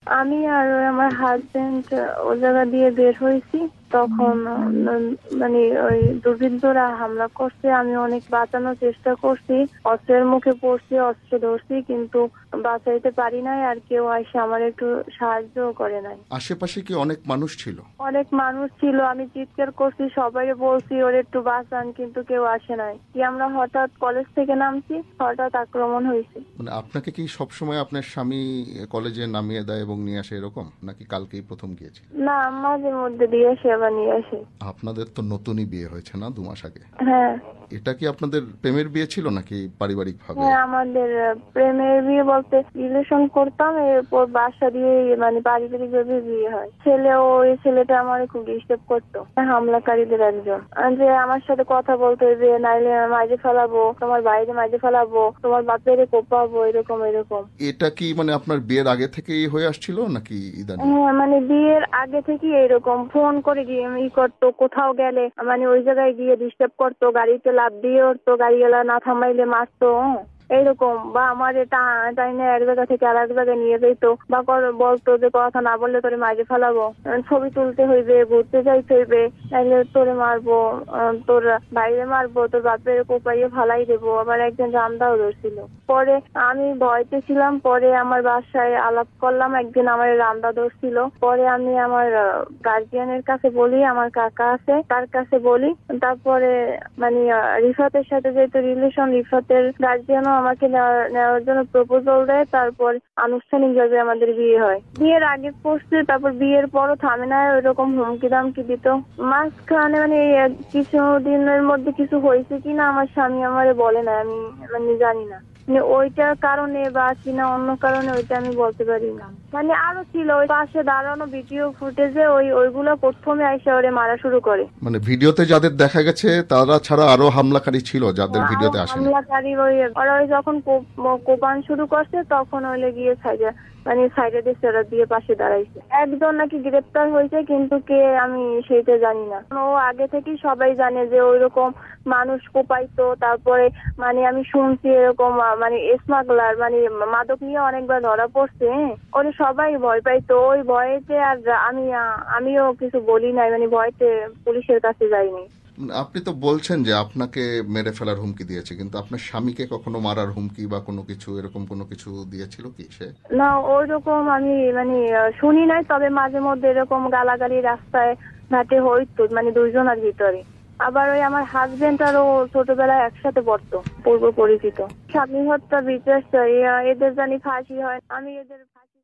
আমি আর আমার হাজবেন্ড ও জায়গা দিয়ে বের হয়েছি, তখন মানে ওই দুর্বৃত্তরা হামলা করছে। আমি অনেক বাঁচানোর চেষ্টা করছি, অস্ত্রের মুখে পড়ছি, অস্ত্র ধরছি, কিন্তু বাঁচাইতে পারি নাই। আর কেউ এসে আমার একটু সাহায্য করে নাই। আশেপাশে কি অনেক মানুষ ছিল? অনেক মানুষ ছিল, আমি চিৎকার করছি, সবাই বলছি ওর একটু বাঁচান, কিন্তু কেউ আসে নাই। কি আমরা হঠাৎ কলেজ থেকে নামছি, হঠাৎ আক্রমণ হয়েছে। মানে আপনাকে কি সবসময় আপনার স্বামী কলেজে নামিয়ে দেয় এবং নিয়ে আসে এরকম, নাকি কালকেই প্রথম গিয়েছে? না, মাঝে মধ্যে দিয়ে আসে, আবার নিয়ে আসে। আপনাদের তো নতুনই বিয়ে হয়েছে না, 2 মাস আগে? হ্যাঁ। এটা কি আপনাদের প্রেমের বিয়ে ছিল নাকি পারিবারিক ভাবে? হ্যাঁ, আমাদের প্রেমের বিয়ে বলতে রিলেশন করতাম, এরপর বাসা দিয়ে মানে পারিবারিক ভাবে বিয়ে হয়। ওই ছেলেটা আমার খুব ডিস্টার্ব করতো, হামলাকারীদের একজন, যে আমার সাথে কথা বলতে হবে, নাইলে মাঝে ফেলাবো, তোমার বাইরে মাঝে ফেলাবো, তোমার বাপের কোপাবো, এরকম এরকম। এটা কি মানে আপনার বিয়ের আগে থেকেই হয়ে আসছিল নাকি ইদানিং? হ্যাঁ, মানে বিয়ের আগে থেকে এরকম ফোন করে গিয়ে করতো, কোথাও গেলে মানে ওই জায়গায় গিয়ে ডিস্টার্ব করতো, গাড়িতে লাফ দিয়ে উঠতো, গাড়িওয়ালা না থামাইলে মারতো, এইরকম। বা আমার টাইনে এক জায়গা থেকে আর এক জায়গায় নিয়ে যেত, বা বলতো যে কথা না বললে তোরে মাঝে ফেলাবো, ছবি তুলতে হইবে, ঘুরতে যাইতে হইবে, তাইলে তোরে মারবো, তোর বাইরে মারবো, তোর বাপের কোপাইয়ে ফালাই দেবো। আবার একজন রান্দাও ধরছিল। পরে আমি ভয়তে ছিলাম, পরে আমার বাসায় আলাপ করলাম, একদিন আমার রান্দা ধরছিল। পরে আমি আমার গার্জিয়ানের কাছে বলি, আমার কাকা আছে তার কাছে বলি। তারপরে মানে রিফাতের সাথে যেহেতু রিলেশন, রিফাতের গার্জিয়ানও আমাকে নেওয়ার জন্য প্রপোজাল দেয়। তারপর আনুষ্ঠানিকভাবে আমাদের বিয়ে হয়। বিয়ের আগে করছে, তারপর বিয়ের পরও থামে না, ওইরকম হুমকি দামকি দিত। মাঝখানে মানে কিছু দিনের মধ্যে কিছু হয়েছে কিনা আমার স্বামী আমারে বলে না, আমি মানে জানি না। ওইটার কারণে বা কিনা অন্য কারণে ওইটা আমি বলতে পারি না। মানে আরো ছিল ওই পাশে দাঁড়ানো ভিডিও ফুটেজে, ওইগুলো প্রথমে আইসা ওরে মারা শুরু করে। মানে ভিডিওতে যাদের দেখা গেছে তারা ছাড়া আরো হামলাকারী ছিল যাদের ভিডিওতে আসেনি? হামলাকারী ওরা যখন কোপান শুরু করছে, তখন ওইলে গিয়ে সাইডে দিয়ে পাশে দাঁড়াইছে। একজন নাকি গ্রেপ্তার হয়েছে, কিন্তু কে আমি সেটা জানি না। ও আগে থেকেই সবাই জানে যে ওইরকম মানুষ কোপাইতো। তারপরে মানে আমি শুনছি এরকম মানে স্মাগলার মানে মাদক নিয়ে অনেকবার ধরা পড়ছে। ওরে সবাই ভয় পাইতো, ওই ভয়েতে আর আমিও কিছু বলি নাই, মানে ভয়তে পুলিশের কাছে যাইনি। আপনি তো বলছেন যে আপনাকে মেরে ফেলার হুমকি দিয়েছে, কিন্তু আপনার স্বামীকে কখনো মারার হুমকি বা কোনো কিছু এরকম কোনো কিছু দিয়েছিল কি সে? না, ওইরকম আমি মানে শুনি নাই, তবে মাঝে মধ্যে এরকম গালাগালি রাস্তায় ঘাটে হইতো, মানে দুইজনের ভিতরে। আবার ওই আমার হাজবেন্ড আর ও ছোটবেলায় একসাথে পড়তো, পূর্ব পরিচিত। স্বামী হত্যা বিচার এদের জানি ফাঁসি হয়, আমি এদের